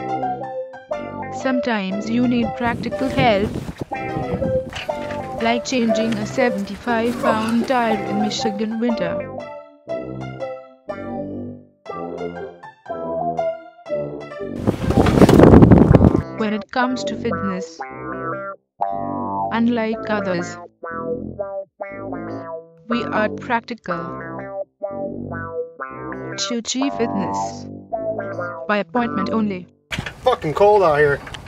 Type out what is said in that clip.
Sometimes you need practical help, like changing a 75-pound tire in Michigan winter. When it comes to fitness, unlike others, we are practical. TUCCI Fitness. By appointment only. Fucking cold out here.